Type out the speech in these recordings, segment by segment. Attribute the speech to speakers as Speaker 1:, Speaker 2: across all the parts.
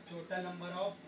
Speaker 1: Total number of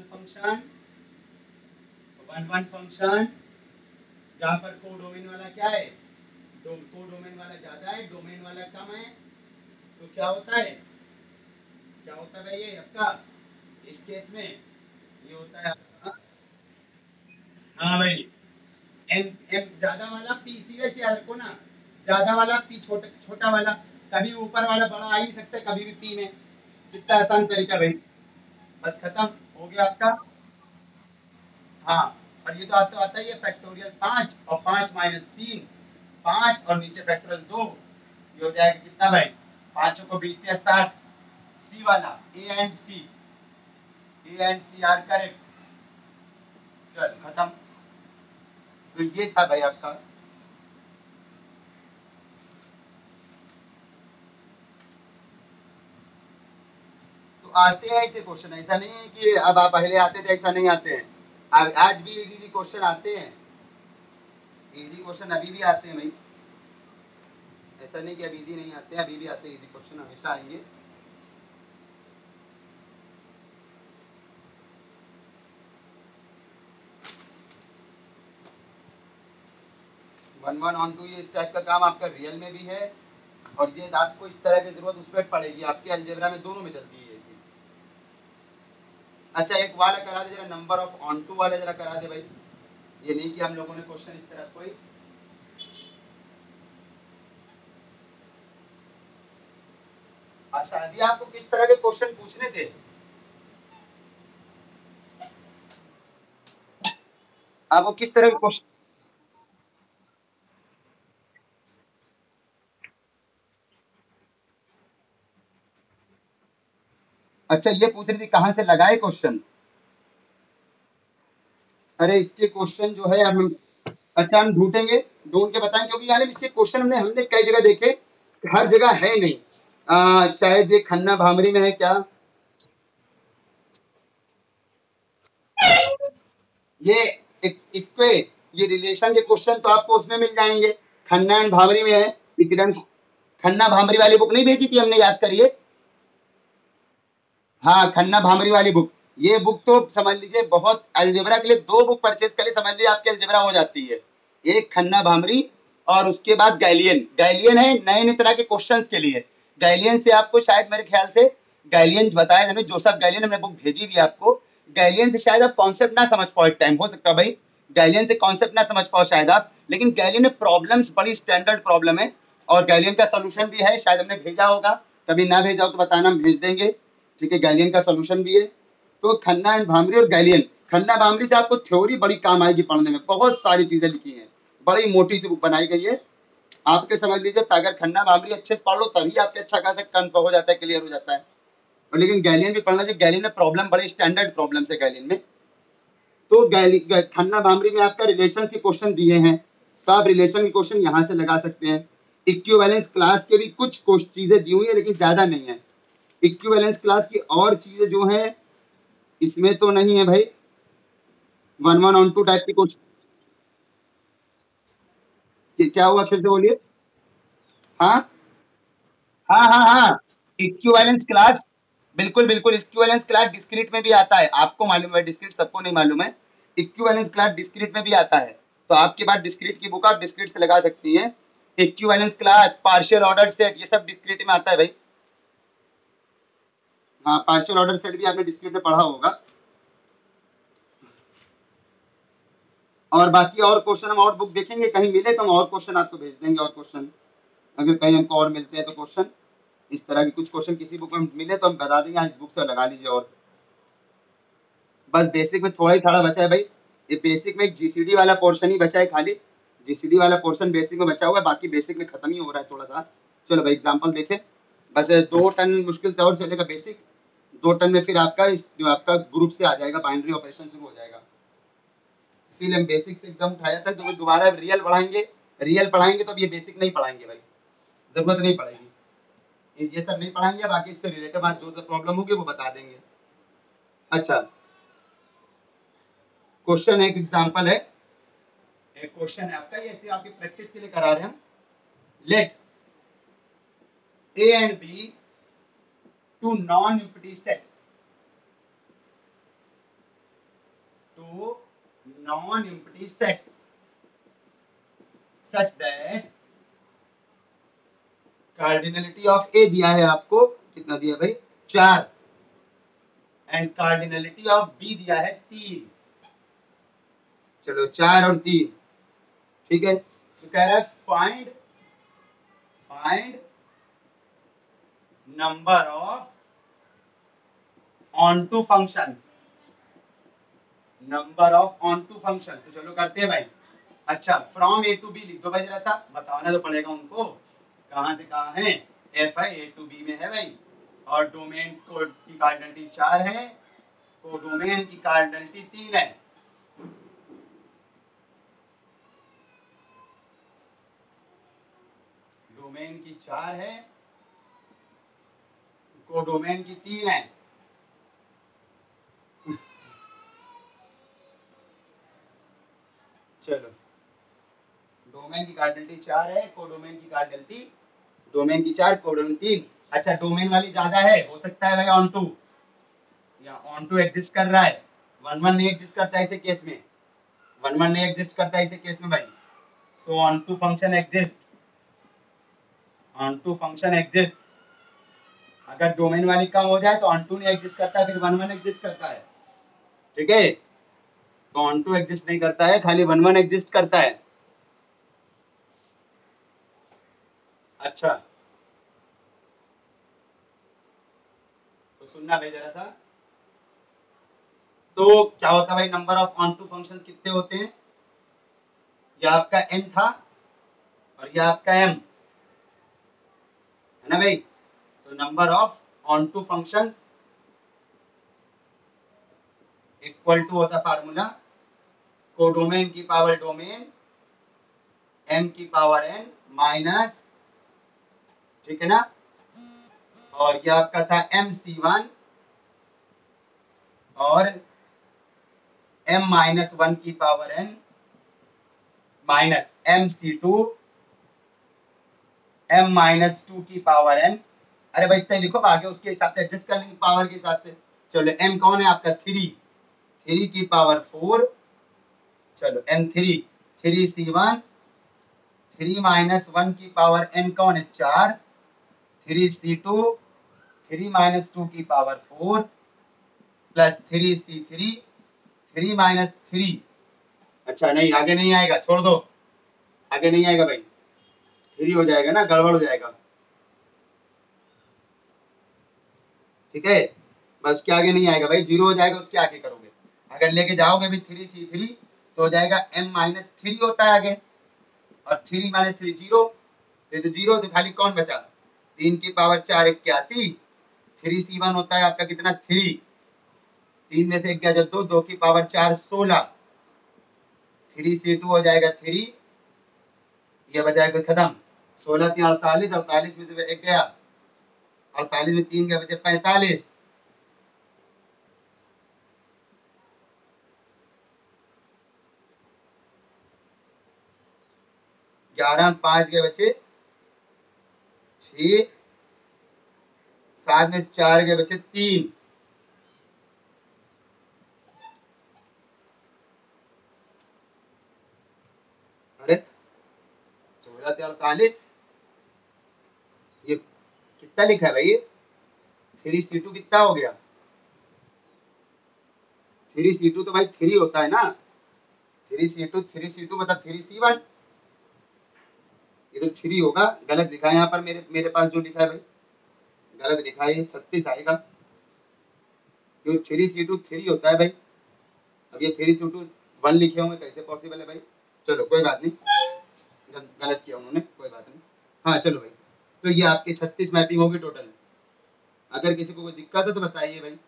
Speaker 1: one one function जहां पर codomain वाला क्या है, कोडोमेन वाला ज्यादा है, डोमेन वाला कम है, तो क्या होता है, क्या होता है भाई ये आपका, इस केस में ये होता है आपका, हाँ भाई, एम एम ज्यादा वाला पी, सीधे से याद रखो ना, ज्यादा वाला पी, छोटा छोटा वाला, कभी ऊपर वाला बड़ा आ ही नहीं सकता, कभी भी पी में। कितना आसान तरीका भाई, बस खत्म हो गया आपका। हाँ, और ये तो आता ही है फैक्टोरियल 5 और 5 - 3, 5 और नीचे फैक्टोरियल 2, ये हो जाएगा कितना भाई, 5 को 20 या 60, सी वाला, A and C are correct. चल खत्म, तो ये था भाई आपका। तो आते हैं ऐसे क्वेश्चन, ऐसा नहीं है कि अब आप पहले आते थे, ऐसा नहीं आते हैं, आज भी इजी क्वेश्चन आते हैं, इजी क्वेश्चन अभी भी आते हैं भाई, ऐसा नहीं कि अब इजी नहीं आते हैं, अभी भी आते हैं, इजी क्वेश्चन हमेशा आएंगे। वन वन ऑन टू, ये इस टाइप का काम आपका रियल में भी है, और ये आपको इस तरह की जरूरत उसमें पड़ेगी, आपके अलजेब्रा में दोनों में चलती है ये चीज। अच्छा एक वाला करा दे जरा, नंबर ऑफ ऑन टू वाला जरा करा दे भाई, ये नहीं कि हम लोगों ने क्वेश्चन इस तरह कोई, आसादी आपको किस तरह के क्वेश्चन पूछने थे, आपको किस तरह के क्वेश्चन। अच्छा ये पूछ रही थी कहाँ से लगाए क्वेश्चन, अरे इसके क्वेश्चन जो है हम, अच्छा हम ढूंढेंगे, ढूंढ के बताएं, क्योंकि यानी इसके क्वेश्चन हमने हमने कई जगह देखे, हर जगह है नहीं, शायद ये खन्ना भामरी में है क्या, ये इसके, ये रिलेशन के क्वेश्चन तो आपको उसमें मिल जाएंगे, खन्ना एंड भामरी में है, विक्रम खन्ना भामरी वाली बुक नहीं भेजी थी हमने, याद करिए, हाँ खन्ना भामरी वाली बुक, ये बुक तो समझ लीजिए बहुत, अलजेब्रा के लिए 2 बुक परचेज कर लिए, समझ लीजिए आपकी अलजेब्रा हो जाती है, एक खन्ना भामरी और उसके बाद गैलियन, गैलियन है नए नए तरह के क्वेश्चंस के लिए, गैलियन से आपको शायद मेरे ख्याल से, गैलियन बताया था जोसेफ गैलियन, हमने बुक भेजी भी आपको, गैलियन से शायद आप कॉन्सेप्ट ना समझ पाओ, एक टाइम हो सकता भाई, गैलियन से कॉन्सेप्ट ना समझ पाओ शायद आप, लेकिन गैलियन में प्रॉब्लम्स बड़ी स्टैंडर्ड प्रॉब्लम है, और गैलियन का सोल्यूशन भी है, शायद हमने भेजा होगा, कभी ना भेजा हो तो बताना, हम भेज देंगे, ठीक है, गैलियन का सोल्यूशन भी है। तो खन्ना एंड भामरी और गैलियन, खन्ना भामरी से आपको थ्योरी बड़ी काम आएगी पढ़ने में, बहुत सारी चीजें लिखी हैं, बड़ी मोटी सी बुक बनाई गई है, आपके समझ लीजिए अगर खन्ना भामरी अच्छे से पढ़ लो तभी आपके अच्छा खासा कन्फर्म हो जाता है, क्लियर हो जाता है, और लेकिन गैलियन भी पढ़ना चाहिए, गैलियन में प्रॉब्लम बड़े स्टैंडर्ड प्रॉब्लम है गैलियन में। तो खन्ना भामरी में आपका रिलेशन के क्वेश्चन दिए हैं, तो आप रिलेशन के क्वेश्चन यहाँ से लगा सकते हैं, इक्विवेलेंस क्लास के भी कुछ चीजें दी हुई है लेकिन ज्यादा नहीं है, इक्विवेलेंस क्लास की और चीजें जो है इसमें तो नहीं है भाई, one one onto type की कुछ, क्या हुआ फिर से बोलिए, हाँ हाँ हाँ हाँ, इक्विवेलेंस क्लास, बिल्कुल बिल्कुल, इक्विवेलेंस क्लास डिस्क्रीट में भी आता है, आपको मालूम है, डिस्क्रीट सबको नहीं मालूम है, इक्विवेलेंस क्लास डिस्क्रीट में भी आता है, तो आपके पास डिस्क्रीट की बुक, आप डिस्क्रीट से लगा सकती हैं, equivalence class, partial order set, ये सब डिस्क्रीट में आता है भाई, हाँ पार्शियल ऑर्डर सेट भी आपने डिस्क्रीट में पढ़ा होगा, और बाकी और क्वेश्चन हम और बुक देखेंगे, कहीं मिले तो हम और क्वेश्चन आपको भेज देंगे, और क्वेश्चन अगर कहीं हमको और मिलते हैं तो क्वेश्चन, इस तरह के कुछ क्वेश्चन किसी बुक में मिले तो हम बता देंगे, इस बुक से लगा लीजिए, और बस बेसिक में थोड़ा ही थोड़ा बचा है भाई, ये बेसिक में एक जीसीडी वाला पोर्शन ही बचा है खाली, जीसीडी वाला पोर्शन बेसिक में बचा हुआ है, बाकी बेसिक में खत्म ही हो रहा है थोड़ा सा। चलो भाई एग्जांपल देखें, बस 2 टन मुश्किल से और चलेगा बेसिक, 2 टन में फिर आपका आपका ग्रुप से आ जाएगा, बाइनरी ऑपरेशन शुरू हो जाएगा, इसीलिए हम बेसिक से एकदम उठाया था, तो दोबारा रियल पढ़ाएंगे, रियल पढ़ाएंगे तो अब ये बेसिक नहीं पढ़ाएंगे भाई, जरूरत नहीं पड़ेगी, ये सब नहीं पढ़ाएंगे, बाकी इससे रिलेटेड बात जो प्रॉब्लम होगी वो बता देंगे। अच्छा क्वेश्चन एक एग्जांपल है, एक क्वेश्चन है आपका, ये सिर्फ आपकी प्रैक्टिस के लिए करा रहे हैं हम, let A and B two non empty set, non-empty sets such that cardinality of A दिया है आपको, कितना दिया भाई 4, एंड कार्डिनलिटी ऑफ बी दिया है 3। चलो 4 और 3, ठीक है। तो कह रहा है find number of onto functions, number of onto functions. तो चलो करते हैं भाई। अच्छा फ्रॉम ए टू बी लिख दो भाई, जरा सा बताना तो पड़ेगा उनको कहां से कहां है। F I A to B में है भाई, और डोमेन कोड की कार्डिनलिटी 4 है, कोडोमेन की कार्डिनलिटी 3 है। डोमेन की 4 है, कोडोमेन की 3 है। चलो डोमेन की कार्डिनलिटी 4 है, कोडोमेन की कार्डिनलिटी, डोमेन की 4 कोडोमेन 3। अच्छा डोमेन वाली ज्यादा है, हो सकता है भाई ऑन टू, या ऑन टू एग्जिस्ट कर रहा है, 1 1 नहीं एग्जिस्ट करता है ऐसे केस में, 1 1 नहीं एग्जिस्ट करता है ऐसे केस में भाई। So onto function exist, onto function exist. अगर डोमेन वाली कम हो जाए तो ऑन टू नहीं एग्जिस्ट करता है, फिर 1 1 एग्जिस्ट करता है, ठीक है। तो ऑन टू एग्जिस्ट नहीं करता है, खाली 1 1 एग्जिस्ट करता है। अच्छा तो सुनना भाई जरा सा, तो क्या होता है भाई, number of onto functions कितने होते हैं, ये आपका n था और ये आपका m है ना भाई। तो number of onto functions equal to होता फार्मूला कोडोमेन की पावर डोमेन m की पावर n माइनस, ठीक है ना, और ये आपका था MC1 और m माइनस 1 की power n minus MC2 m minus 2 की पावर n। अरे भाई इतना लिखो, आगे उसके हिसाब से एडजस्ट कर लेंगे पावर के हिसाब से। चलो m कौन है आपका 3 की पावर 4, चलो m3 3C1, 3 माइनस 1 की पावर n कौन है 4, 3C2 3 माइनस 2 की पावर 4 प्लस 3C3 3 माइनस 3। अच्छा नहीं आगे नहीं आएगा, छोड़ दो, आगे नहीं आएगा भाई, 3 हो जाएगा ना, गड़बड़ हो जाएगा, ठीक है। बस उसके आगे नहीं आएगा भाई, 0 हो जाएगा, उसके आगे करोगे। अगर लेके जाओगे भी 3C3 तो हो जाएगा m माइनस 3 होता है आगे, और 3 माइनस 3 0, ये तो 0, तो खाली कौन बचा 3 की पावर 4 81, 3C1 होता है आपका कितना 3, 3 में से 1 गया जो 2 की पावर 4 16, 3C2 हो जाएगा 3, ये बचाएगा खत्म, 16 3 48, 48 में से 1 गया, 48 में 3 गया बचे 45, 11 में 5 गए बचे 6, 7 में 4 गए बचे 3, अरे 16 3 48, ये कितना लिखा है भाई, ये 3C2 कितना हो गया, 3C2 तो भाई 3 होता है ना, 3C2 मतलब 3C1, ये तो 3 होगा, गलत लिखा है यहाँ पर, मेरे पास जो लिखा है भाई गलत लिखा है, 36 आएगा, क्यों 3C2 3 होता है भाई, अब ये 3C2 1 लिखे होंगे, कैसे पॉसिबल है भाई। चलो कोई बात नहीं, गलत किया उन्होंने, कोई बात नहीं। हाँ चलो भाई, तो ये आपके 36 मैपिंग होगी टोटल। अगर किसी को कोई दिक्कत है तो बताइए भाई।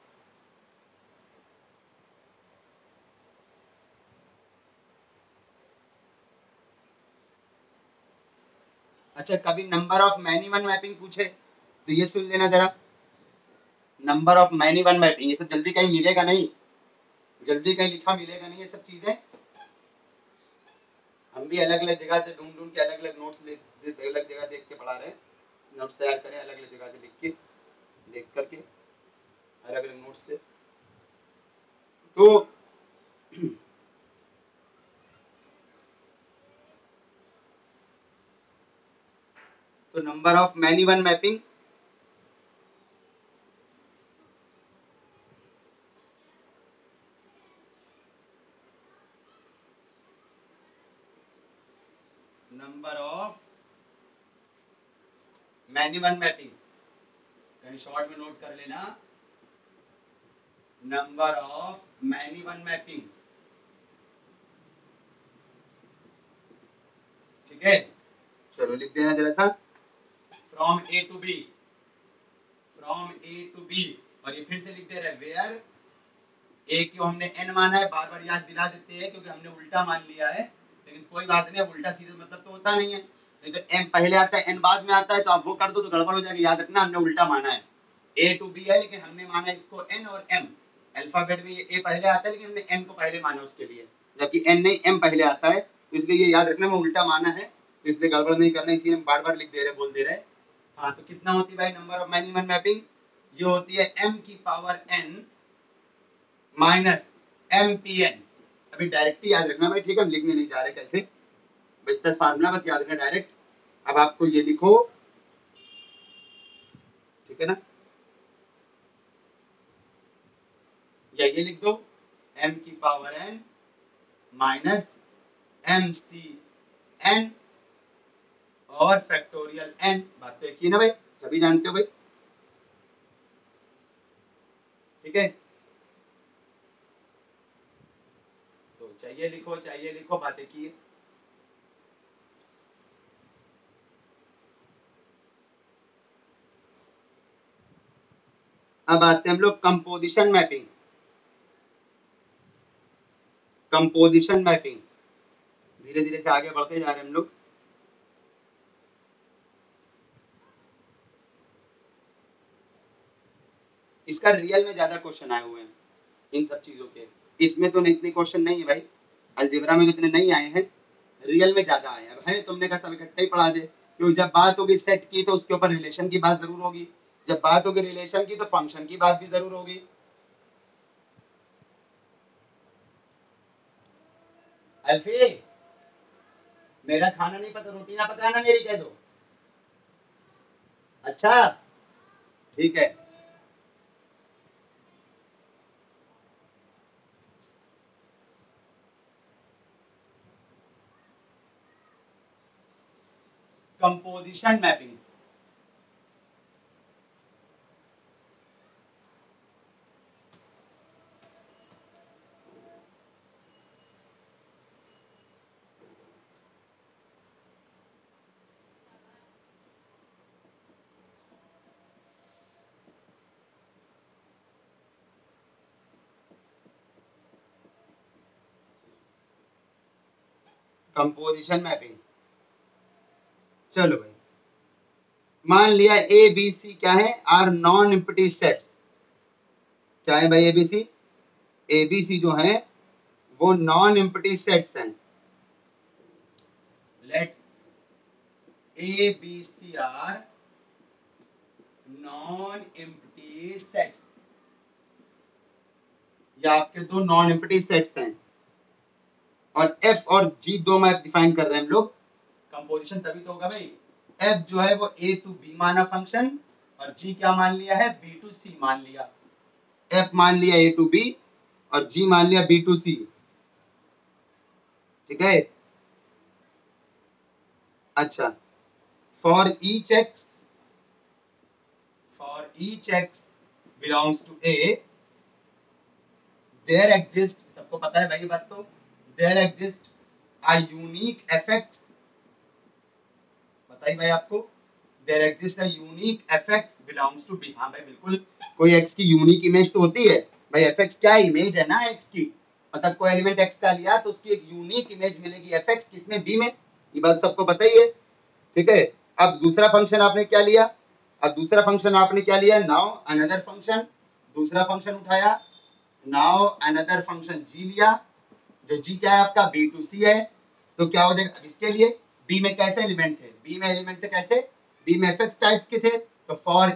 Speaker 1: अच्छा कभी number of many one mapping पूछे तो ये सुन लेना जरा, number of many one mapping, ये सब जल्दी कहीं मिलेगा नहीं, जल्दी कहीं लिखा मिलेगा नहीं ये सब चीजें। हम भी अलग अलग जगह से ढूंढ ढूंढ के अलग अलग नोट्स अलग जगह देख के पढ़ा रहे हैं, नोट्स तैयार करें अलग अलग जगह से लिख के, देख करके अलग अलग नोट्स से। तो तो number of many one mapping number of many one mapping, कहीं शॉर्ट में नोट कर लेना, number of many one mapping. ठीक है, चलो लिख देना जरा सा, from A to B, from A to B, और ये फिर से लिख दे रहे वेयर ए को हमने एन माना है, बार बार याद दिला देते हैं क्योंकि हमने उल्टा मान लिया है, लेकिन कोई बात नहीं, अब उल्टा सीधे मतलब तो होता नहीं है, नहीं तो एम पहले आता है एन बाद में आता है, तो आप वो कर दो तो गड़बड़ हो जाएगी, याद रखना हमने उल्टा माना है, ए टू बी है लेकिन हमने माना इसको एन और एम, अल्फाबेट में ये ए पहले आता है लेकिन हमने एन को पहले माना उसके लिए, जबकि एन नहीं एम पहले आता है, तो इसलिए ये याद रखना मैं उल्टा माना है, तो इसलिए गड़बड़ नहीं करना, इसलिए हम बार बार लिख दे रहे बोल दे रहे। हाँ, तो कितना होती है भाई number of many one mapping, ये होती है m की power n minus M P N, अभी डायरेक्ट याद रखना भाई, ठीक है, हम लिखने नहीं जा रहे कैसे, बस फार्मूला बस याद रखना डायरेक्ट। अब आपको ये लिखो, ठीक है ना, या ये लिख दो m की power n minus M C N और फैक्टोरियल n, बात तो एक ही ना भाई, सभी जानते हो भाई, ठीक है, तो चाहिए लिखो बातें की। अब आते हैं हम लोग कंपोजिशन मैपिंग, कंपोजिशन मैपिंग, धीरे धीरे से आगे बढ़ते जा रहे हैं हम लोग। इसका रियल में ज्यादा क्वेश्चन आए हुए हैं इन सब चीजों के, इसमें तो इतने क्वेश्चन नहीं है भाई, अलजेब्रा में तो इतने नहीं आए हैं, रियल में ज्यादा आए हैं। अब है तुमने कहा सब इकट्ठे ही पढ़ा दे, क्योंकि जब बात होगी सेट की तो उसके ऊपर रिलेशन की बात जरूर होगी, जब बात होगी रिलेशन की तो फंक्शन की बात भी जरूर होगी। अल्फी, मेरा खाना नहीं पता, रोटी ना पकाना मेरी कह दो, अच्छा ठीक है। कंपोजिशन मैपिंग, कंपोजिशन मैपिंग, चलो भाई, मान लिया ए बी सी क्या है, आर नॉन एम्प्टी सेट्स, क्या है भाई ए बी सी जो है वो नॉन एम्प्टी सेट्स हैं, let A B C are non empty sets, ये आपके दो नॉन एम्प्टी सेट्स हैं, और एफ और जी दो मैप डिफाइन कर रहे हैं हम लोग, कंपोजिशन तभी तो होगा भाई, एफ जो है वो ए टू बी माना फंक्शन, और जी क्या मान लिया है, बी टू सी मान लिया, एफ मान लिया ए टू बी और जी मान लिया बी टू सी, ठीक है। अच्छा, for each X belongs to A, there exist, सबको पता है भाई ये बात, तो there exist a unique F X, बताइए भाई आपको, there exist a unique F X belongs to B, हाँ भाई बिल्कुल, कोई एक्स की यूनिक इमेज तो होती है भाई, एफएक्स क्या इमेज है ना एक्स की, मतलब कोई एलिमेंट एक्स का लिया तो उसकी एक यूनिक इमेज मिलेगी एफएक्स किसमें, बी में, ये बात सबको पता ही है, ठीक है। अब दूसरा फंक्शन आपने क्या लिया, अब दूसरा फंक्शन आपने क्या लिया, नाउ अनदर फंक्शन, दूसरा फंक्शन उठाया, नाउ अनदर फंक्शन जी लिया, जो जी क्या है आपका बी टू सी है, तो क्या हो जाएगा, इसके लिए बी में कैसे एलिमेंट थे, बी में एलिमेंट थे कैसे, बी में एफएक्स टाइप के थे, तो for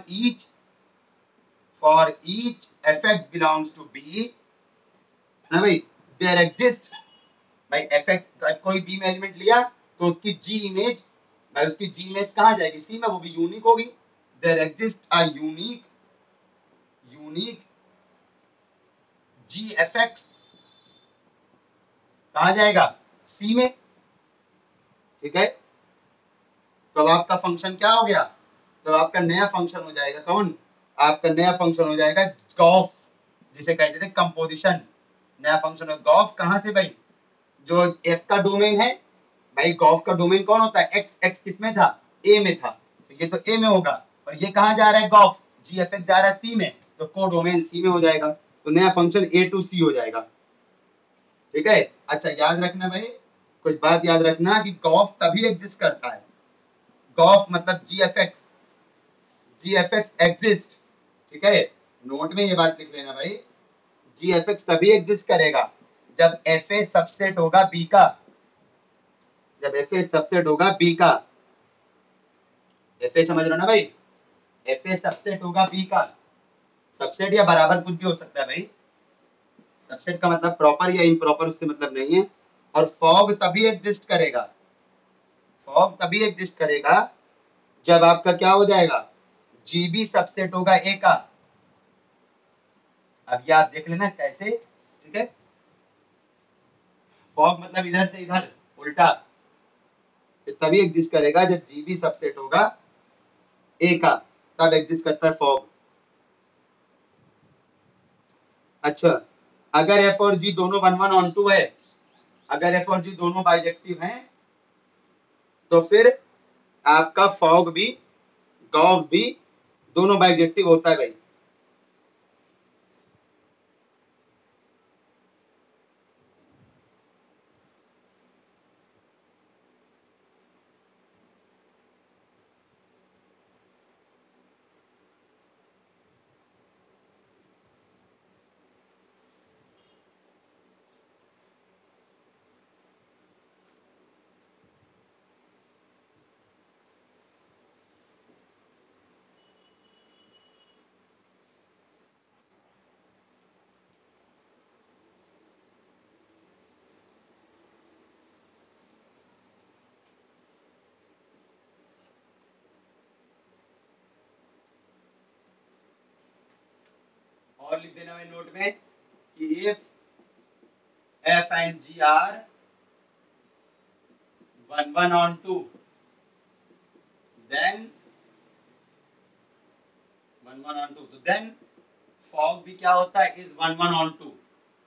Speaker 1: each F X belongs to B ना भाई, देयर एग्जिस्ट, भाई एफएक्स कोई बी में एलिमेंट लिया तो उसकी जी इमेज भाई उसकी जी इमेज कहाँ जाएगी, सी में, वो भी यूनिक होगी। There exist a unique G F X, कहाँ जाएगा, सी में। ठीक है, तो अब आपका फंक्शन क्या हो गया, तो आपका नया फंक्शन हो जाएगा कौन, आपका नया फंक्शन हो जाएगा गॉफ, जिसे कहते थे कंपोजिशन। नया फंक्शन है गॉफ, कहाँ से भाई, जो एफ का डोमेन है भाई, गॉफ का डोमेन कौन होता है, एक्स, एक्स किसमें था, ए में था, तो ये तो ए में होगा, और ये कहाँ जा रहा है गॉफ, जी एफ एक्स जा रहा है सी में, तो को डोमेन सी में हो जाएगा, तो नया फंक्शन ए टू सी हो जाएगा। ठीक है, अच्छा याद रखना भाई, कुछ बात याद रखना कि गॉफ तभी एग्जिस्ट करता है, गॉफ मतलब G F X, G F X exist. ठीक है, नोट में ये बात लिख लेना भाई, जी एफ एक्स तभी एग्जिस्ट करेगा जब एफ ए सबसेट होगा बी का, जब एफ ए सबसेट होगा बी का, एफ ए समझ रहे हो ना भाई, एफ ए सबसेट होगा बी का, सबसेट या बराबर कुछ भी हो सकता है भाई, सबसेट का मतलब प्रॉपर या इम्प्रॉपर उससे मतलब नहीं है। और फॉग तभी एग्जिस्ट करेगा, फॉग तभी एग्जिस्ट करेगा जब आपका क्या हो जाएगा, जीबी सबसेट होगा ए का। अब ये आप देख लेना कैसे, ठीक है, फॉग मतलब इधर से इधर उल्टा, तभी एग्जिस्ट करेगा जब जीबी सबसेट होगा ए का, तब एग्जिस्ट करता है फॉग। अच्छा, अगर एफ और जी दोनों 1 1 ऑन 2 है, अगर एफ और जी दोनों बाइजेक्टिव हैं, तो फिर आपका फॉग भी गॉफ भी दोनों बाइजेक्टिव होता है भाई। और लिख देना भाई नोट में कि if F and G are 1 1 on 2, then 1 1 on 2, तो देन फॉग भी क्या होता है, इज 1 1 ऑन 2,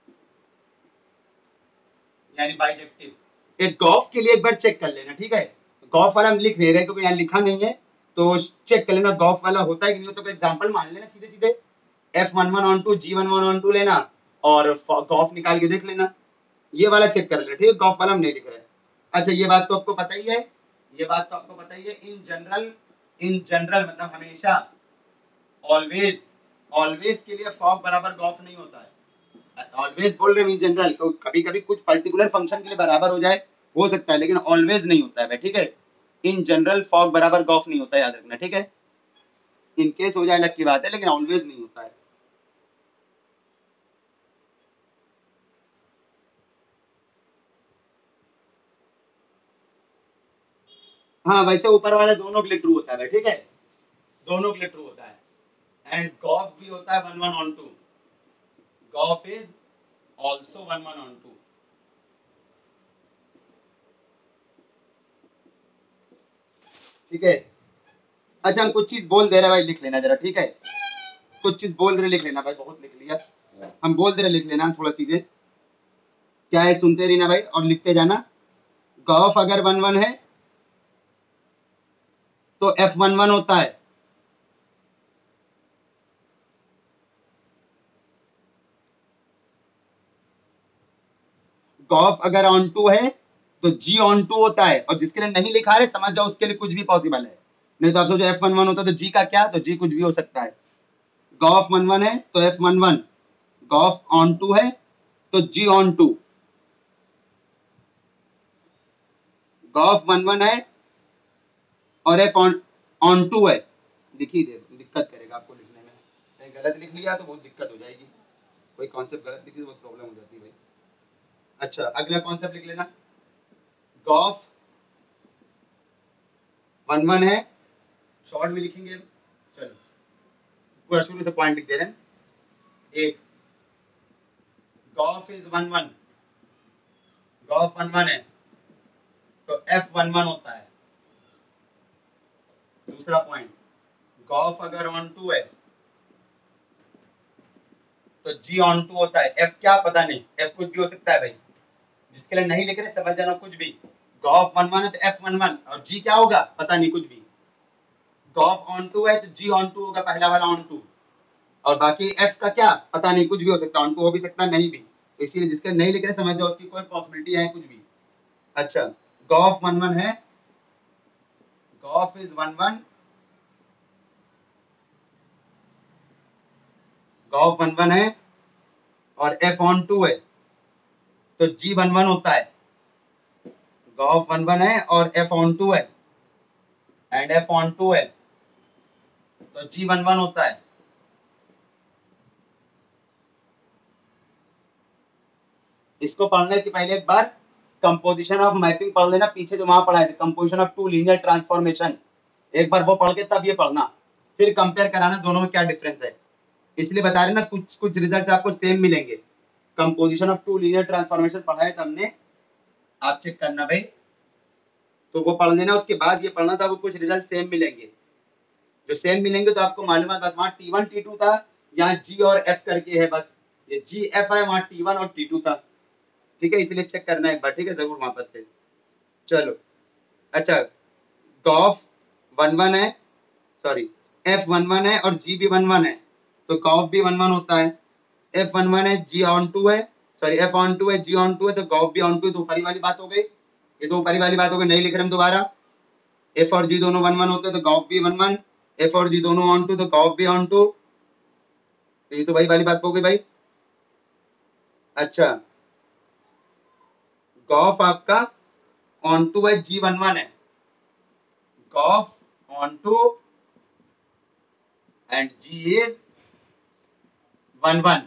Speaker 1: यानी बाइजेक्टिव। एक गॉफ के लिए एक बार चेक कर लेना, ठीक है, गॉफ वाला हम लिख नहीं रहे क्योंकि यहाँ लिखा नहीं है, तो चेक कर लेना गॉफ वाला होता है कि नहीं होता, तो एग्जांपल मान लेना सीधे सीधे, एफ 1 1 ऑन 2 जी 1 1 ऑन 2 लेना और गॉफ निकाल के देख लेना, ये वाला चेक कर लेना, ठीक है, गॉफ वाला हम नहीं लिख रहे। अच्छा ये बात तो आपको पता ही है, ये बात तो आपको पता ही है, इन जनरल मतलब हमेशा, ऑलवेज, ऑलवेज के लिए फॉग बराबर गॉफ नहीं होता है, ऑलवेज बोल रहे हैं इन जनरल, तो कभी कभी कुछ पर्टिकुलर फंक्शन के लिए बराबर हो जाए, हो सकता है, लेकिन ऑलवेज नहीं होता है, ठीक है, इन जनरल फॉग बराबर गॉफ नहीं होता है, याद रखना, ठीक है, इन केस हो जाए अलग की बात है, लेकिन ऑलवेज नहीं होता है। हाँ वैसे ऊपर वाला दोनों के लिए ट्रू होता है, ठीक है, दोनों के लिए ट्रू होता है, एंड गॉफ भी होता है 1 1 on 2, g o f is also 1 1 on 2। ठीक है, अच्छा हम कुछ चीज बोल दे रहे भाई, लिख लेना जरा, ठीक है, कुछ चीज बोल रहे लिख लेना भाई, बहुत लिख लिया, हम बोल दे रहे लिख लेना थोड़ा चीजें, क्या है सुनते रहना भाई और लिखते जाना। गॉफ अगर 1 1 है तो एफ 1 1 होता है, गॉफ अगर ऑन 2 है तो जी ऑन 2 होता है, और जिसके लिए नहीं लिखा है समझ जाओ उसके लिए कुछ भी पॉसिबल है, नहीं तो आप सोचो एफ 1 1 होता है तो जी का क्या, तो जी कुछ भी हो सकता है। गॉफ 1 1 है तो एफ 1 1, गॉफ ऑन 2 है तो जी ऑन 2, गॉफ 1 1 है और एफ ऑन 2 है, लिखी दे, दिक्कत करेगा आपको लिखने में, कहीं गलत लिख लिया तो बहुत दिक्कत हो जाएगी, कोई कॉन्सेप्ट गलत लिखी तो बहुत प्रॉब्लम हो जाती है भाई। अच्छा अगला कॉन्सेप्ट लिख लेना, गॉफ वन वन है, शॉर्ट में लिखेंगे। चलो पूरा शुरू से पॉइंट लिख दे रहे हैं। एक gof is one one, gof one one है तो एफ वन वन होता है। दूसरा पॉइंट, गॉफ अगर ऑन टू है तो जी ऑन टू होता है। एफ क्या पता नहीं, एफ कुछ भी हो सकता है भाई, जिसके लिए नहीं लिख रहे समझ जाना कुछ भी। गॉफ वन वन है तो एफ वन वन, और जी क्या होगा पता नहीं कुछ भी। गॉफ ऑन टू है तो जी ऑन टू होगा, पहला वाला ऑन टू, और बाकी एफ का क्या पता नहीं, कुछ भी हो सकता है, ऑन टू हो भी सकता है नहीं भी, तो इसीलिए जिसके नहीं लिख रहे समझ जाओ उसकी कोई पॉसिबिलिटी है कुछ भी। अच्छा गॉफ वन वन है, gof is one one, gof one one है और एफ ऑन टू है तो जी वन वन होता है। गॉफ वन वन है और एफ ऑन टू है, एंड एफ ऑन टू है तो जी वन वन होता है। इसको पढ़ने के पहले एक बार कंपोजिशन ऑफ मैपिंग पढ़ लेना, पीछे जो वहां पढ़ाए थे composition of two linear transformation, एक बार वो पढ़ के तब ये पढ़ना, फिर कंपेयर कराना दोनों में क्या डिफरेंस है। इसलिए बता रहे ना कुछ कुछ रिजल्ट आपको सेम मिलेंगे। Composition of two linear transformation पढ़ाए था हमने, आप चेक करना भाई, तो वो पढ़ लेना, उसके बाद ये पढ़ना था, वो कुछ रिजल्ट सेम मिलेंगे। जो सेम मिलेंगे तो आपको मालूम है, बस वहाँ T1 T2 था, यहाँ G और F करके है, बस ये G F है, वहाँ T1 और T2 था। ठीक है, इसलिए चेक करना एक बार, ठीक है जरूर वापस से। चलो अच्छा, गॉफ वन वन है, सॉरी एफ वन वन है और जी भी वन वन है तो गॉफ भी वन वन होता है। एफ वन वन है, जी ऑन टू है, सॉरी एफ ऑन टू है, जी ऑन टू है तो गॉफ भी ऑन टू है। दो परी वाली बात हो गई, ये दो परी वाली बात हो गई, नहीं लिख रहे हम दोबारा। एफ और जी दोनों वन वन होते हैं तो गॉफ भी वन वन, एफ और जी दोनों ऑन टू तो गॉफ भी ऑन टू, तो ये तो भाई वाली बात हो गई भाई। अच्छा गॉफ आपका ऑन टू है, जी वन वन है, gof onto and g is one one,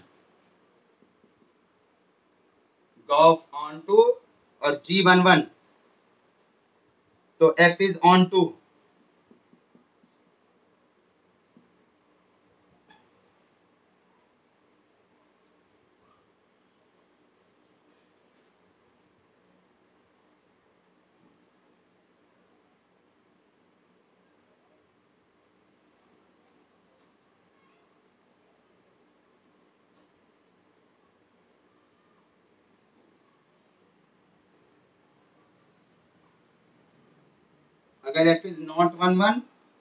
Speaker 1: gof onto और जी वन वन तो एफ इज ऑन टू। अगर f is not one one,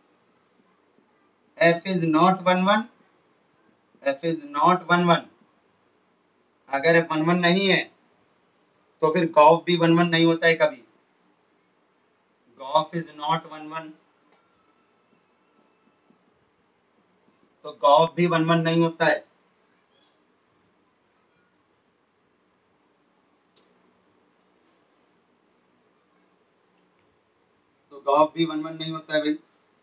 Speaker 1: f is not one one, f is not one one, अगर f one one नहीं है तो फिर Gauff भी one one नहीं होता है कभी। Gof is not one one तो गॉफ भी वन वन नहीं होता है। तो गॉफ भी वन वन नहीं होता है भाई।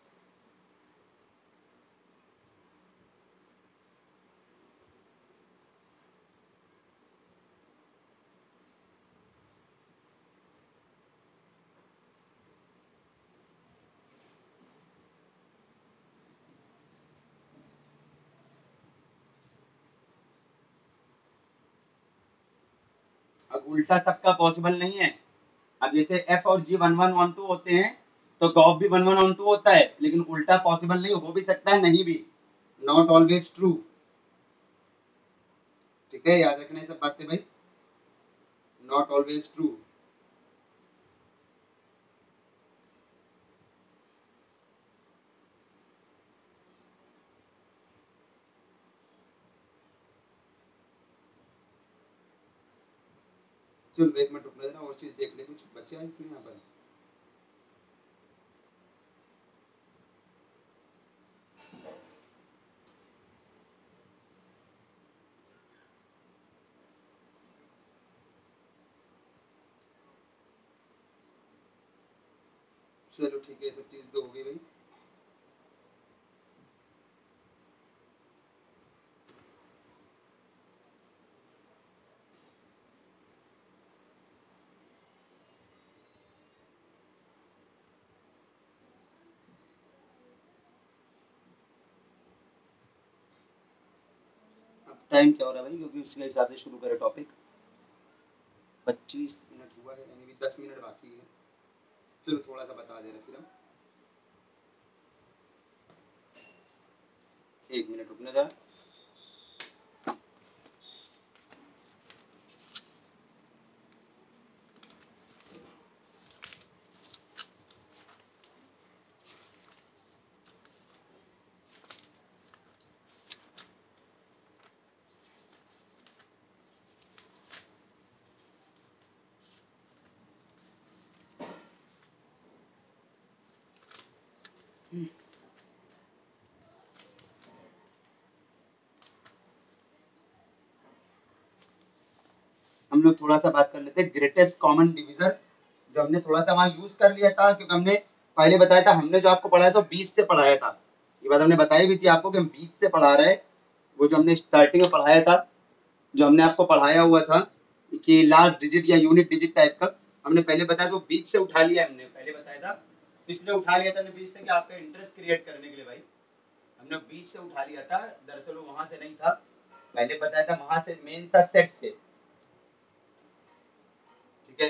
Speaker 1: अब उल्टा सबका पॉसिबल नहीं है। अब जैसे एफ और g one one one two होते हैं तो गॉफ भी वन वन वन टू होता है, लेकिन उल्टा पॉसिबल नहीं, हो भी सकता है नहीं भी, नॉट ऑलवेज ट्रू। ठीक है, याद रखना ये सब बातें भाई, नॉट ऑलवेज ट्रू। चलो एक मिनट रुक लेना, और चीज देख ले, कुछ बचे हैं इसमें यहाँ पर। चलो ठीक है, ये सब चीज तो हो गई भाई। टाइम क्या हो रहा है भाई, क्योंकि उसके हिसाब से शुरू करें टॉपिक। 25 मिनट हुआ है, यानी भी 10 मिनट बाकी है। चलो थोड़ा सा बता दे रहे फिर हम। 1 मिनट रुकने जरा। हम लोग थोड़ा सा बात कर लेते हैं ग्रेटेस्ट कॉमन डिविजन, जो हमने थोड़ा सा वहाँ यूज कर लिया था, क्योंकि हमने पहले बताया था, हमने जो आपको पढ़ाया था 20 से पढ़ाया था। ये बात हमने बताई भी थी आपको कि हम 20 से पढ़ा रहे हैं। वो जो हमने स्टार्टिंग में पढ़ाया था, जो हमने आपको पढ़ाया हुआ था कि लास्ट डिजिट या यूनिट डिजिट टाइप का, हमने पहले बताया तो 20 से उठा लिया। हमने पहले बताया था, इसलिए उठा लिया था हमने 20 से कि आपका इंटरेस्ट क्रिएट करने के लिए भाई हमने 20 से उठा लिया था। दरअसल वो वहां से नहीं था, पहले बताया था वहां से मेन था सेट से, ठीक है।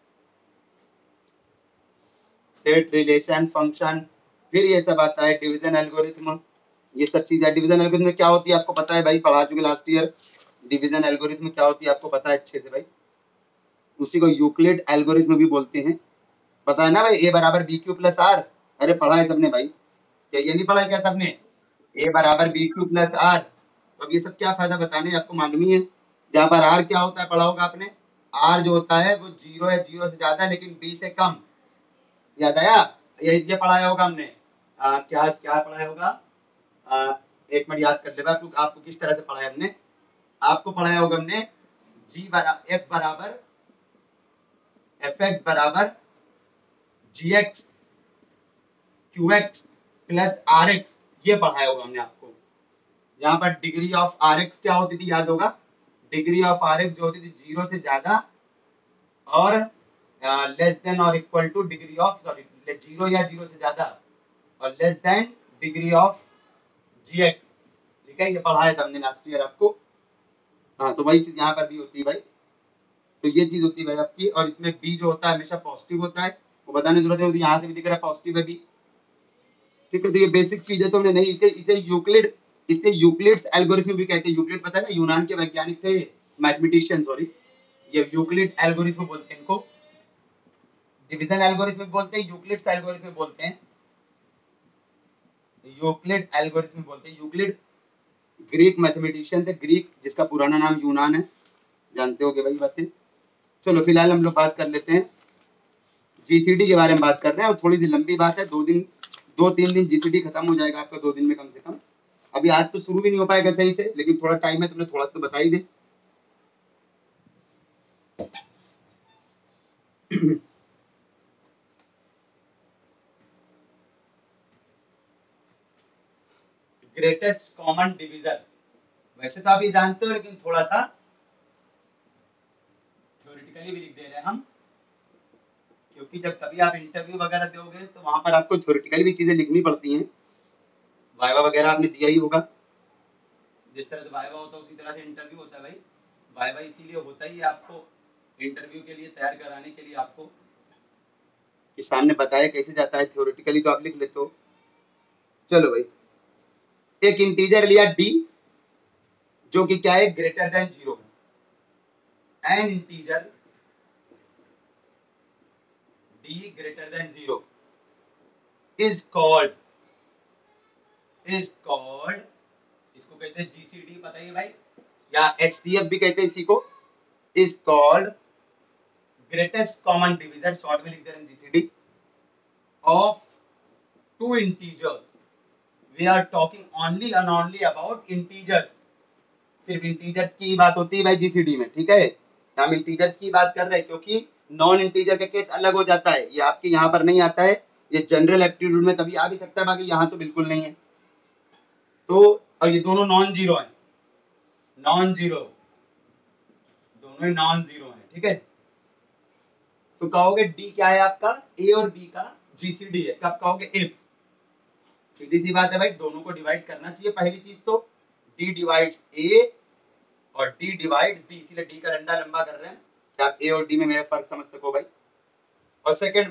Speaker 1: सेट, रिलेशन, फंक्शन, फिर ये सब आता है डिवीजन एल्गोरिथम, ये सब चीजें। डिवीजन एल्गोरिथम क्या होती है आपको पता है भाई, पढ़ा चुके लास्ट ईयर। डिवीजन एल्गोरिथम क्या होती है आपको पता है अच्छे से भाई, उसी को यूक्लिड एल्गोरिथम भी बोलते हैं, पता है ना भाई। ए बराबर बी क्यू प्लस आर, अरे पढ़ा है सबने भाई, क्या ये नहीं पढ़ा है क्या सबने? ए बराबर बी क्यू प्लस आर। तो अब ये सब क्या फायदा बताने आपको मालूम ही है। जहाँ पर आर क्या होता है पढ़ा होगा आपने, आर जो होता है वो 0 है, 0 से ज्यादा लेकिन बी से कम, याद आया? ये पढ़ाया होगा हमने। क्या क्या पढ़ाया होगा? एक मिनट याद कर ले भाई, आपको किस तरह से पढ़ाया हमने। आपको पढ़ाया होगा हमने एफ बराबर एफ एक्स बराबर g x q x plus r x, ये पढ़ाया होगा हमने आपको। जहां पर डिग्री ऑफ आर एक्स क्या होती थी याद होगा, डिग्री ऑफ आर एक्स जो होती थी 0 से ज्यादा और लेस देन और equal to degree of, sorry 0 या 0 से ज्यादा और less than degree of g x, ठीक है। ये पढ़ाया था हमने लास्ट ईयर आपको। हाँ, तो वही चीज यहाँ पर भी होती है भाई। तो ये चीज होती है भाई आपकी, और इसमें बी जो होता है हमेशा पॉजिटिव होता है, वो बताने की जरूरत है, यहाँ से भी दिख रहा है पॉजिटिव है बी, ठीक है। तो ये बेसिक चीज है, तो हमने नहीं, इसे यूक्लिड्स एल्गोरिथम भी कहते हैं। यूक्लिड पता है ना, यूनान के वैज्ञानिक थे, मैथमेटिशियन, सॉरी, ये यूक्लिड एल्गोरिथम बोलते हैं इनको। डिवीजन एल्गोरिथम बोलते हैं, यूक्लिड्स एल्गोरिथम बोलते हैं, यूक्लिड एल्गोरिथम बोलते हैं। यूक्लिड ग्रीक मैथमेटिशियन थे, ग्रीक जिसका पुराना नाम यूनान है, जानते होगे भाई बातें। चलो फिलहाल हम लोग बात कर लेते हैं जीसीडी के बारे में बात कर रहे हैं, और थोड़ी सी लंबी बात है, 2-3 दिन जीसीडी खत्म हो जाएगा आपका, 2 दिन में कम से कम। अभी आज तो शुरू भी नहीं हो पाएगा सही से, लेकिन थोड़ा टाइम है, तुमने थोड़ा सा तो बता ही दे। ग्रेटेस्ट कॉमन डिवीजन, वैसे तो आप ये जानते हो, लेकिन थोड़ा सा थ्योरेटिकली भी लिख दे रहे हैं हम, क्योंकि जब कभी आप इंटरव्यू वगैरह दोगे तो वहां पर आपको थ्योरेटिकली भी चीजें लिखनी पड़ती हैं। वाइवा वगैरह आपने दिया ही होगा, जिस तरह से वाइवा होता है उसी तरह से इंटरव्यू होता है भाई। वाइवा इसीलिए होता ही है आपको इंटरव्यू के लिए तैयार कराने के लिए, आपको कि सामने बताया कैसे जाता है, थ्योरेटिकली तो आप लिख लेते हो। चलो भाई, एक इंटीजर लिया डी, जो कि क्या है, ग्रेटर देन 0 है। An integer d greater than 0 is called, इसको कहते हैं जीसीडी, बताइए भाई, या एचसीएफ भी कहते हैं इसी को, is called greatest common divisor, short में लिख दे रहे हैं GCD, of two integers. We are talking only and only about integers, सिर्फ इंटीजर्स की बात होती है भाई जीसीडी में, ठीक है। हम इंटीजर्स की बात कर रहे हैं, क्योंकि नॉन इंटीजर का केस अलग हो जाता है, ये आपके यहाँ पर नहीं आता है, ये जनरल एप्टीट्यूड में कभी आ भी सकता है, बाकी यहाँ तो बिल्कुल नहीं है। तो और ये दोनों नॉन जीरो हैं, नॉन जीरो, दोनों ही नॉन जीरो हैं, ठीक है। तो कहोगे डी क्या है आपका, ए और बी का जीसीडी है, कब कहोगे, इफ। सीधी सी बात है भाई, दोनों को डिवाइड करना चाहिए। पहली चीज तो डी डिवाइड्स ए और डी डिवाइड बी, इसीलिए डी का डंडा लंबा कर रहे हैं कि आप ए और डी में मेरा फर्क समझ सको भाई। और सेकेंड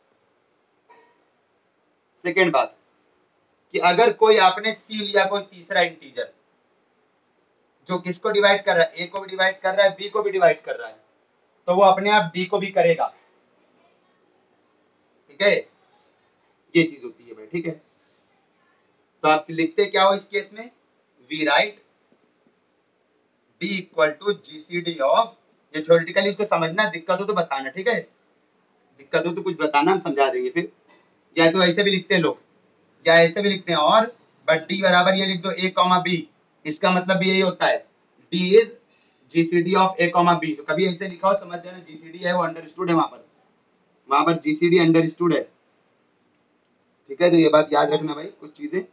Speaker 1: बात कि अगर कोई आपने सी लिया कोई तीसरा इंटीजर जो किसको डिवाइड कर रहा है, ए को भी डिवाइड कर रहा है, बी को भी डिवाइड कर रहा है, तो वो अपने आप डी को भी करेगा। ठीक है, ये चीज होती है भाई। ठीक है, तो आप लिखते क्या हो इस केस में, we write d equal to GCD of, ये थ्योरेटिकली इसको समझना, दिक्कत हो तो बताना। ठीक है, दिक्कत हो तो कुछ बताना, हम समझा देंगे फिर। या तो ऐसे भी लिखते हैं लोग, या ऐसे भी लिखते हैं, और बट डी बराबर ये लिख दो ए कॉमा बी, इसका मतलब भी यही होता है d is GCD of a comma b. तो कभी ऐसे लिखा हो समझ जाना, जीसीडी है वो अंडरस्टूड है, वहां पर जीसीडी अंडरस्टूड है। ठीक है, तो ये बात याद रखना भाई, कुछ चीजें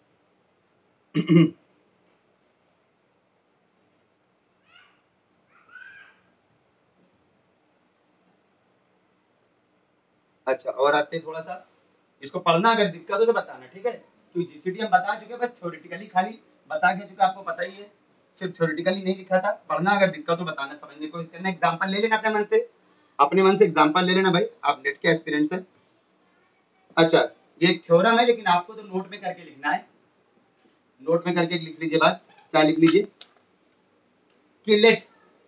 Speaker 1: अच्छा, और आते हैं थोड़ा सा, इसको पढ़ना, अगर दिक्कत हो तो बताना। ठीक है, क्योंकि जीसीडी हम बता चुके, बस थ्योरेटिकली खाली बता के चुके, आपको पता ही है, सिर्फ थ्योरेटिकली नहीं लिखा था। पढ़ना, अगर दिक्कत हो बताना, समझने की कोशिश करना, एग्जांपल ले लेना अपने मन से एग्जांपल ले लेना भाई, आप नेट के एक्सपीरियंस है। अच्छा, ये एक थ्योरम है, लेकिन आपको तो नोट में करके लिखना है, नोट में करके लिख लीजिए बात। क्या लिख लीजिए कि let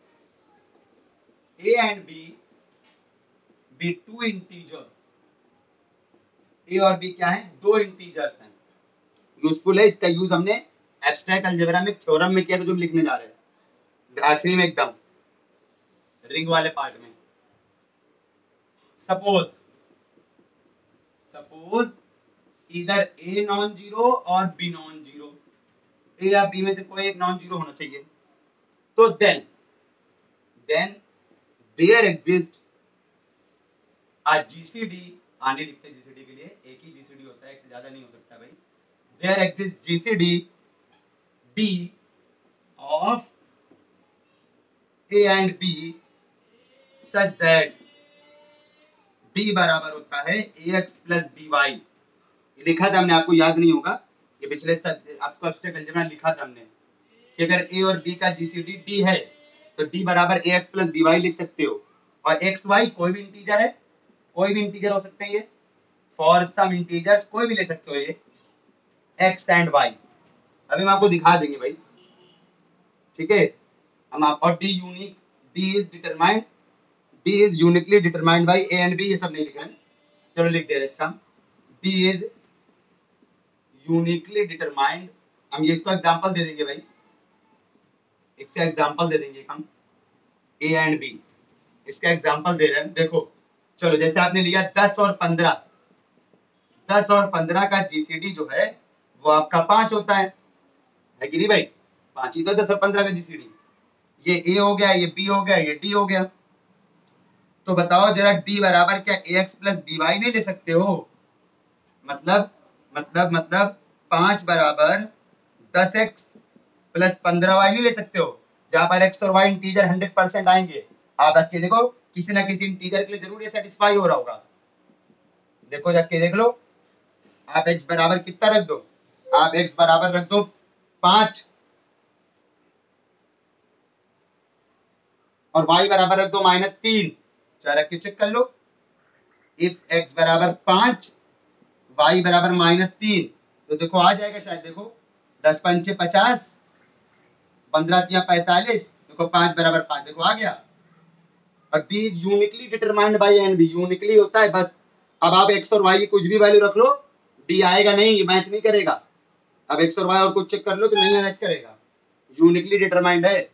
Speaker 1: A and b b two integers, a और बी क्या है, दो इंटीजर्स हैं। यूजफुल है, इसका यूज हमने एब्स्ट्रैक्ट अलजेब्रा में थ्योरम में किया, तो जो हम लिखने जा रहे हैं आखिरी में एकदम रिंग वाले पार्ट में। सपोज इधर ए नॉन जीरो और बी नॉन जीरो, ए या बी में से कोई एक नॉन जीरो होना चाहिए। तो then there exist a GCD, आने लिखते हैं जीसीडी के लिए, एक ही जीसीडी होता है, एक से ज्यादा नहीं हो सकता भाई। There exist GCD d of a and b such that b बराबर होता है ax प्लस by। लिखा था हमने, आपको याद नहीं होगा, ये पिछले आपको एब्स्ट्रैक्ट अलजेब्रा लिखा था हमने कि अगर a और b का जीसीडी d है तो d बराबर ax प्लस by लिख सकते हो। और x y कोई भी इंटीजर है, कोई भी इंटीजर हो सकते हैं ये, फॉर सम इंटीजर्स कोई भी ले सकते हो ये x एंड y। अभी हम आपको दिखा देंगे भाई। ठीक है, हम आप, और d is uniquely determined by a and b, ये सब नहीं लिख रहे हैं, चलो लिख दे रहे। अच्छा, d is uniquely determined, हम ये इसको एग्जांपल दे देंगे भाई, इसका एग्जांपल दे देंगे हम, a and b, इसका एग्जांपल दे रहे हैं। देखो चलो, जैसे आपने लिया 10 और 15, 10 और 15 का जीसीडी जो है वो आपका 5 होता है कि नहीं भाई, 5 ही तो 10 और 15 का जीसीडी। ये a हो गया, ये b हो गया, ये d हो गया। तो बताओ जरा d बराबर क्या ax प्लस by नहीं ले सकते हो? मतलब 5 बराबर 10x प्लस 15y नहीं ले सकते हो? जहां पर x और y इंटीजर 100% आएंगे, आप रख के देखो, किसी ना किसी इंटीजर के लिए जरूर ये सेटिस्फाई हो रहा होगा। देखो जाके देख लो, आप x बराबर कितना रख दो, आप x बराबर रख दो 5 और y बराबर रख दो -3, चाहे रख के चेक कर लो। इफ x बराबर 5 y बराबर -3, तो देखो आ जाएगा शायद, देखो 10 पंचे 50, 15 तिया 45, देखो 5 बराबर 5, देखो आ गया। और d uniquely determined by and b, uniquely होता है बस। अब आप x और y की कुछ भी वैल्यू रख लो, d आएगा नहीं, मैच नहीं करेगा। अब x और y और कुछ चेक कर लो तो नहीं मैच करेगा, यूनिकली डिटरमाइंड है।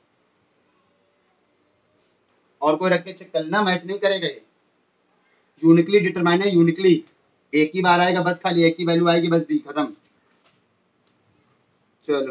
Speaker 1: और कोई रख के चेक कर लेना, मैच नहीं करेगा ये, यूनिकली डिटरमाइंड है, यूनिकली एक ही बार आएगा बस, खाली एक ही वैल्यू आएगी बस, डी खत्म। चलो,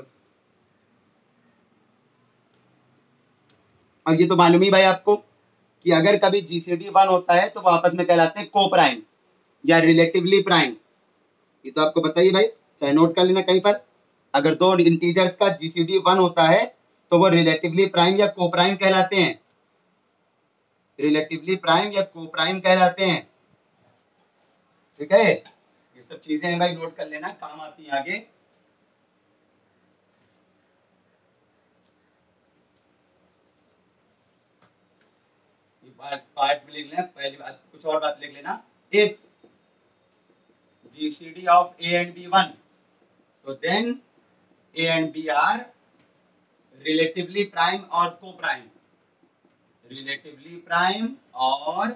Speaker 1: और ये तो मालूम ही भाई आपको कि अगर कभी जीसीडी 1 होता है तो वो आपस में कहलाते हैं को प्राइम या रिलेटिवली प्राइम। ये तो आपको बताइए भाई, चाहे नोट कर लेना कहीं पर, अगर दो इंटीजर्स का जीसीडी 1 होता है तो वो रिलेटिवली प्राइम या को प्राइम कहलाते हैं, रिलेटिवली प्राइम या को प्राइम कहलाते हैं। ठीक है, ये सब चीजें हैं भाई, नोट कर लेना, काम आती है आगे। पार्ट में लिख लें। पहली बात, कुछ और बात लिख लेना। If GCD of a and b 1, तो then a and b are relatively prime और को प्राइम, रिलेटिवली प्राइम और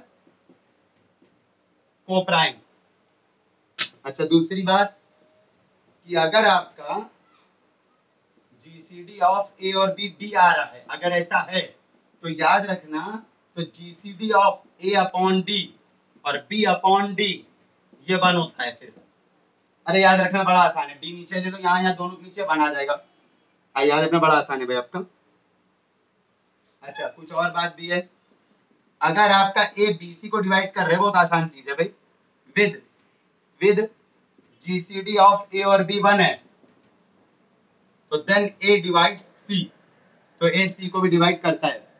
Speaker 1: को प्राइम। अच्छा, दूसरी बात कि अगर आपका जीसीडी ऑफ ए और बी डी आ रहा है, अगर ऐसा है तो याद रखना, तो GCD of a upon d और बी अपॉन डी ये 1 होता है फिर। अरे याद रखना बड़ा आसान है, डी नीचे दे दो, यहाँ दोनों के नीचे 1 आ जाएगा। याद रखना बड़ा आसान है भाई आपका। अच्छा, कुछ और बात भी है, अगर आपका ए बी सी को डिवाइड कर रहे हो, बहुत आसान चीज है भाई। विद जीसीडी ऑफ ए और बी 1 है, तो देन ए डिवाइड सी, तो ए सी को भी डिवाइड करता है।